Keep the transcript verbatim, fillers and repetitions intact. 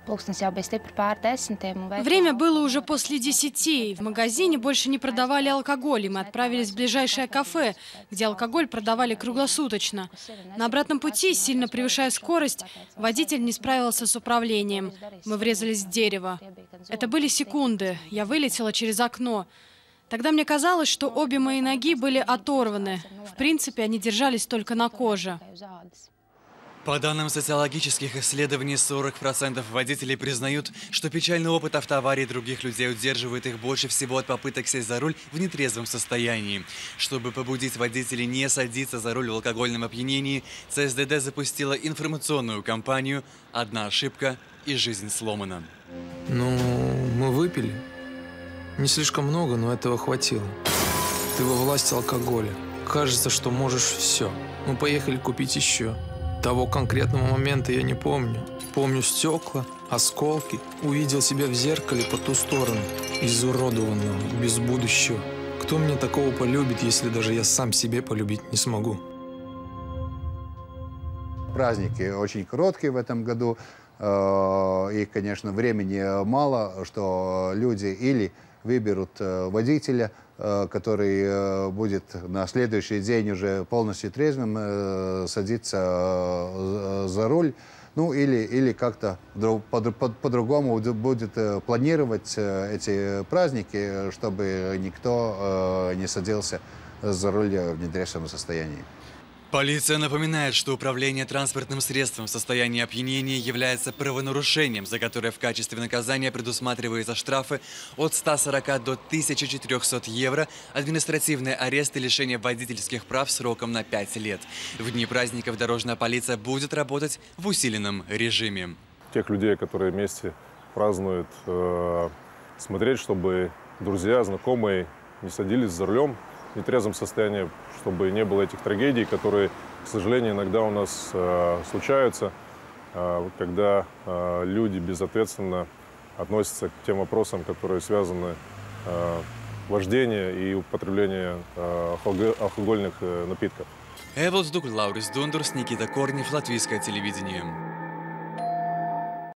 Время было уже после десяти, и в магазине больше не продавали алкоголь, и мы отправились в ближайшее кафе, где алкоголь продавали круглосуточно. На обратном пути, сильно превышая скорость, водитель не справился с управлением. Мы врезались в дерево. Это были секунды. Я вылетела через окно. Тогда мне казалось, что обе мои ноги были оторваны. В принципе, они держались только на коже. По данным социологических исследований, сорок процентов водителей признают, что печальный опыт автоаварий других людей удерживает их больше всего от попыток сесть за руль в нетрезвом состоянии. Чтобы побудить водителей не садиться за руль в алкогольном опьянении, ЦСДД запустила информационную кампанию «Одна ошибка и жизнь сломана». Ну, мы выпили. Не слишком много, но этого хватило. Ты во власти алкоголя. Кажется, что можешь все. Мы поехали купить еще. Того конкретного момента я не помню. Помню стекла, осколки. Увидел себя в зеркале по ту сторону. Изуродованного, без будущего. Кто мне такого полюбит, если даже я сам себе полюбить не смогу? Праздники очень короткие в этом году. И, конечно, времени мало, что люди или выберут водителя, который будет на следующий день уже полностью трезвым садиться за руль, ну или, или как-то по-другому будет планировать эти праздники, чтобы никто не садился за руль в нетрезвом состоянии. Полиция напоминает, что управление транспортным средством в состоянии опьянения является правонарушением, за которое в качестве наказания предусматриваются штрафы от ста сорока до тысячи четырёхсот евро, административный арест и лишение водительских прав сроком на пять лет. В дни праздников дорожная полиция будет работать в усиленном режиме. Тех людей, которые вместе празднуют, э, смотреть, чтобы друзья, знакомые не садились за рулем в нетрезвом состоянии, чтобы не было этих трагедий, которые, к сожалению, иногда у нас э, случаются, э, когда э, люди безответственно относятся к тем вопросам, которые связаны э, вождение и употребление э, алкогольных э, напитков. Эволс Дук, Лаурис Дундурс, Никита Корнев, Латвийское телевидение.